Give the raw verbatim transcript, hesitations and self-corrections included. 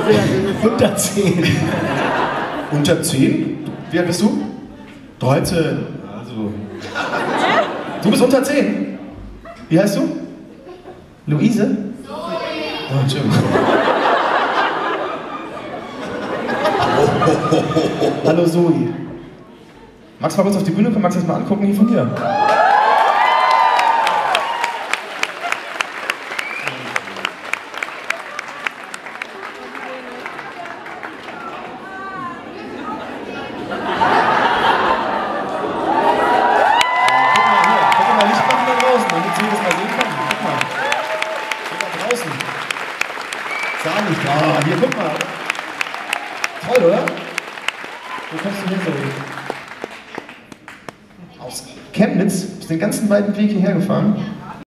Unter zehn. Unter zehn? Wie alt bist du? dreizehn. Also. Du bist unter zehn? Wie heißt du? Luise? Oh, Entschuldigung. Hallo Zoe. Magst du mal kurz auf die Bühne kommen? Magst du das mal angucken hier von dir? Ah, hier, guck mal. Toll, oder? Wo kommst du hin, so? Aus Chemnitz? Bist du den ganzen weiten Weg hierher gefahren?